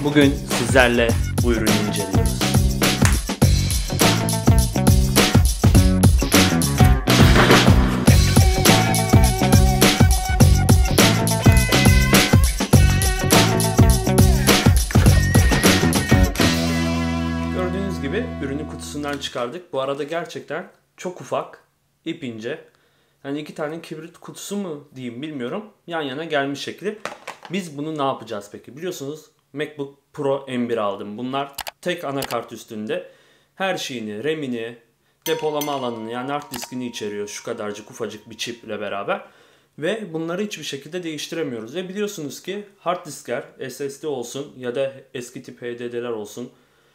Bugün sizlerle bu ürünü inceliyoruz. Gördüğünüz gibi ürünü kutusundan çıkardık. Bu arada gerçekten çok ufak, ip ince. Hani iki tane kibrit kutusu mu diyeyim bilmiyorum. Yan yana gelmiş şekli. Biz bunu ne yapacağız peki? Biliyorsunuz MacBook Pro M1 aldım. Bunlar tek anakart üstünde. Her şeyini, RAM'ini, depolama alanını yani hard diskini içeriyor. Şu kadarcık ufacık bir çiple beraber. Ve bunları hiçbir şekilde değiştiremiyoruz. Ve biliyorsunuz ki hard diskler, SSD olsun ya da eski tip HDD'ler olsun,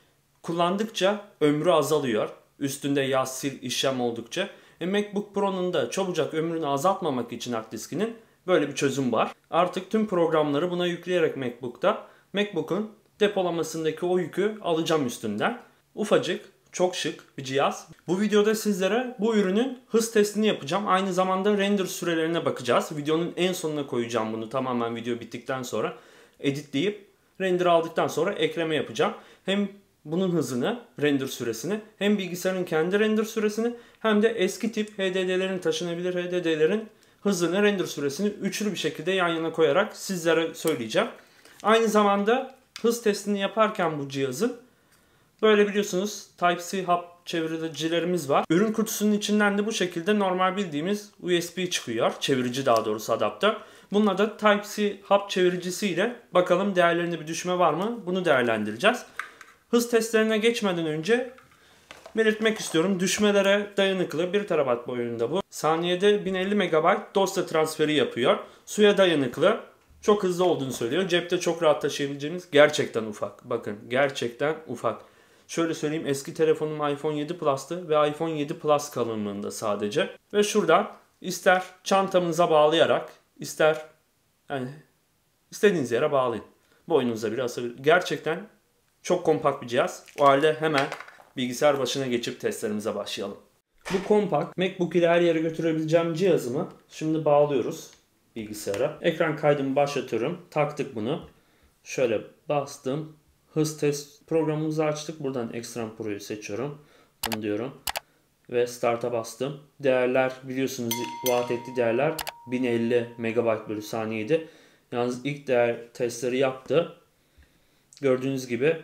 kullandıkça ömrü azalıyor. Üstünde yaz, sil, işlem oldukça. MacBook Pro'nun da çabucak ömrünü azaltmamak için hard diskinin böyle bir çözüm var. Artık tüm programları buna yükleyerek MacBook'un depolamasındaki o yükü alacağım üstünden. Ufacık, çok şık bir cihaz. Bu videoda sizlere bu ürünün hız testini yapacağım. Aynı zamanda render sürelerine bakacağız. Videonun en sonuna koyacağım bunu, tamamen video bittikten sonra editleyip render aldıktan sonra ekleme yapacağım. Hem bunun hızını, render süresini, hem bilgisayarın kendi render süresini hem de eski tip HDD'lerin, taşınabilir HDD'lerin hızını, render süresini üçlü bir şekilde yan yana koyarak sizlere söyleyeceğim. Aynı zamanda hız testini yaparken bu cihazın böyle biliyorsunuz Type-C hub çeviricilerimiz var. Ürün kutusunun içinden de bu şekilde normal bildiğimiz USB çıkıyor. Çevirici, daha doğrusu adaptör. Bununla da Type-C hub çeviricisiyle bakalım değerlerinde bir düşme var mı? Bunu değerlendireceğiz. Hız testlerine geçmeden önce belirtmek istiyorum. Düşmelere dayanıklı, 1 TB boyunda bu. Saniyede 1050 MB dosya transferi yapıyor. Suya dayanıklı. Çok hızlı olduğunu söylüyor. Cepte çok rahat taşıyabileceğimiz, gerçekten ufak. Bakın gerçekten ufak. Şöyle söyleyeyim, eski telefonum iPhone 7 Plus'tı ve iPhone 7 Plus kalınlığında sadece. Ve şuradan ister çantamıza bağlayarak, ister yani istediğiniz yere bağlayın. Boynunuza bile asabilir. Gerçekten çok kompakt bir cihaz. O halde hemen bilgisayar başına geçip testlerimize başlayalım. Bu kompakt MacBook ile her yere götürebileceğim cihazımı şimdi bağlıyoruz bilgisayara. Ekran kaydımı başlatıyorum. Taktık bunu. Şöyle bastım. Hız test programımızı açtık. Buradan Extreme Pro'yu seçiyorum. Bunu diyorum. Ve Start'a bastım. Değerler biliyorsunuz, vaat ettiği değerler 1050 MB bölü saniyeydi. Yalnız ilk değer testleri yaptı. Gördüğünüz gibi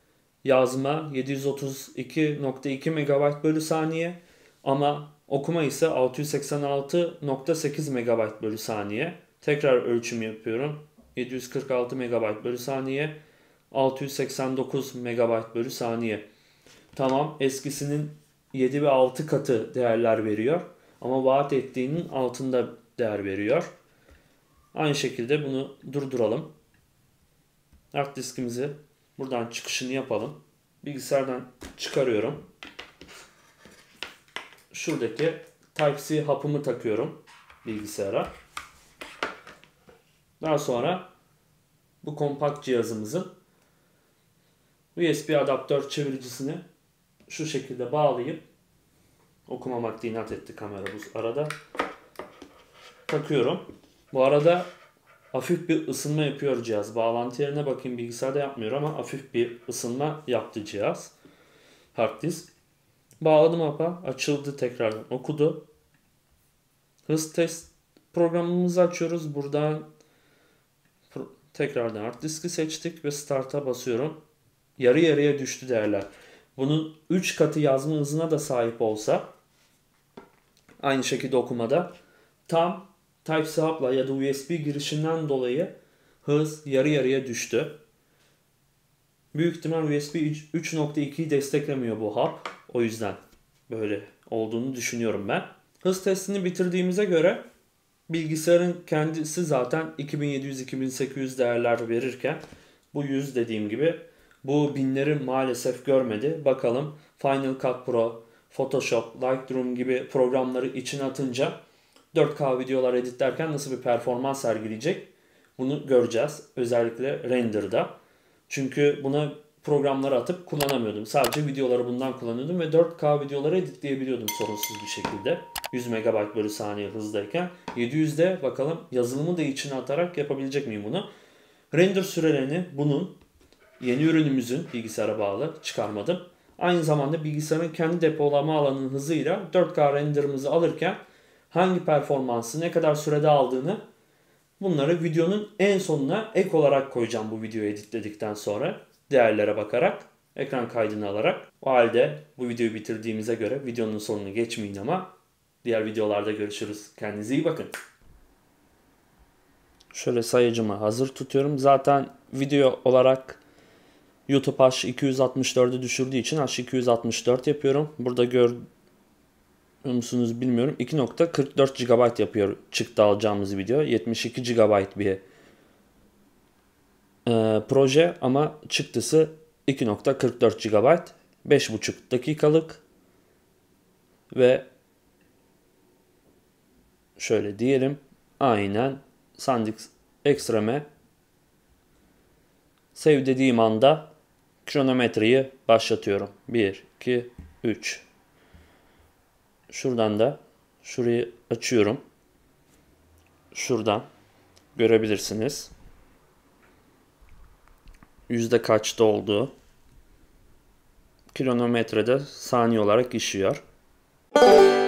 yazma 732.2 MB bölü saniye ama okuma ise 686.8 MB bölü saniye. Tekrar ölçüm yapıyorum. 746 MB bölü saniye, 689 MB bölü saniye. Tamam, eskisinin 7 ve 6 katı değerler veriyor ama vaat ettiğinin altında değer veriyor. Aynı şekilde bunu durduralım. Hard diskimizi buradan çıkışını yapalım. Bilgisayardan çıkarıyorum. Şuradaki Type-C hapımı takıyorum bilgisayara. Daha sonra bu kompakt cihazımızın USB adaptör çeviricisini şu şekilde bağlayıp, okumamakta inat etti kamera bu arada, takıyorum. Bu arada hafif bir ısınma yapıyor cihaz. Bağlantı yerine bakayım, bilgisayarda yapmıyor ama hafif bir ısınma yaptı cihaz. Hard disk. Bağladım hapa. Açıldı, tekrardan okudu. Hız test programımızı açıyoruz. Buradan tekrardan hard diski seçtik ve Start'a basıyorum. Yarı yarıya düştü değerler. Bunun 3 katı yazma hızına da sahip olsa, aynı şekilde okumada tam Type-C hub'la ya da USB girişinden dolayı hız yarı yarıya düştü. Büyük ihtimal USB 3.2'yi desteklemiyor bu hub. O yüzden böyle olduğunu düşünüyorum ben. Hız testini bitirdiğimize göre bilgisayarın kendisi zaten 2700-2800 değerler verirken bu 100 dediğim gibi bu binleri maalesef görmedi. Bakalım Final Cut Pro, Photoshop, Lightroom gibi programları içine atınca 4K videolar editlerken nasıl bir performans sergileyecek? Bunu göreceğiz. Özellikle render'da. Çünkü buna programları atıp kullanamıyordum. Sadece videoları bundan kullanıyordum ve 4K videoları editleyebiliyordum sorunsuz bir şekilde. 100 MB bölü saniye hızdayken. 700'de bakalım yazılımı da içine atarak yapabilecek miyim bunu? Render sürelerini bunun Yeni ürünümüzün bilgisayara bağlı çıkarmadım. Aynı zamanda bilgisayarın kendi depolama alanının hızıyla 4K renderımızı alırken hangi performansı ne kadar sürede aldığını bunları videonun en sonuna ek olarak koyacağım bu videoyu editledikten sonra. Değerlere bakarak, ekran kaydını alarak. O halde bu videoyu bitirdiğimize göre videonun sonunu geçmeyin ama diğer videolarda görüşürüz. Kendinize iyi bakın. Şöyle sayıcımı hazır tutuyorum. Zaten video olarak YouTube H264'ü düşürdüğü için H264 yapıyorum. Burada görüyor musunuz bilmiyorum. 2.44 GB yapıyor çıktı alacağımız video. 72 GB bir proje ama çıktısı 2.44 GB. 5.5 dakikalık ve şöyle diyelim aynen SanDisk Extreme'e save dediğim anda kronometreyi başlatıyorum. 1, 2, 3. Şuradan da şurayı açıyorum. Şuradan görebilirsiniz. Yüzde kaçta olduğu. Kronometrede saniye olarak işliyor.